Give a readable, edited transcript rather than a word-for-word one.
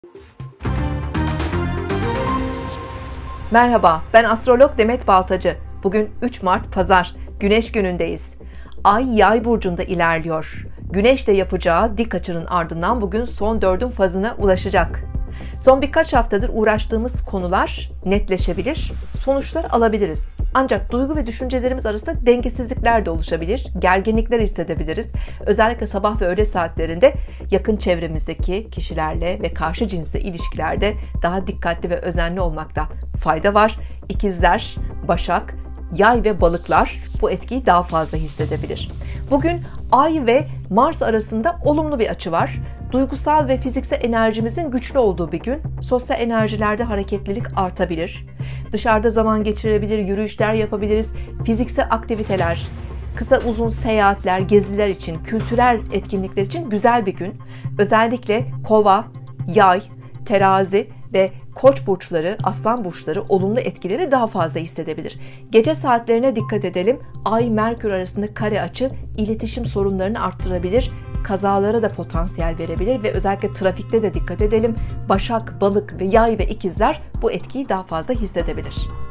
Merhaba, ben astrolog Demet Baltacı. Bugün 3 Mart Pazar, Güneş günündeyiz. Ay Yay burcunda ilerliyor. Güneşle yapacağı dik açının ardından bugün son 4'ün fazına ulaşacak. Son birkaç haftadır uğraştığımız konular netleşebilir, sonuçlar alabiliriz. Ancak duygu ve düşüncelerimiz arasında dengesizlikler de oluşabilir, gerginlikler hissedebiliriz. Özellikle sabah ve öğle saatlerinde yakın çevremizdeki kişilerle ve karşı cinsle ilişkilerde daha dikkatli ve özenli olmakta fayda var. İkizler, Başak, Yay ve Balıklar bu etkiyi daha fazla hissedebilir. Bugün Ay ve Mars arasında olumlu bir açı var. Duygusal ve fiziksel enerjimizin güçlü olduğu bir gün. Sosyal enerjilerde hareketlilik artabilir. Dışarıda zaman geçirebilir, yürüyüşler yapabiliriz. Fiziksel aktiviteler, kısa uzun seyahatler, geziler için, kültürel etkinlikler için güzel bir gün. Özellikle Kova, Yay, Terazi ve Koç burçları, Aslan burçları olumlu etkileri daha fazla hissedebilir. Gece saatlerine dikkat edelim. Ay Merkür arasında kare açı iletişim sorunlarını arttırabilir. Kazalara da potansiyel verebilir ve özellikle trafikte de dikkat edelim. Başak, Balık ve Yay ve İkizler bu etkiyi daha fazla hissedebilir.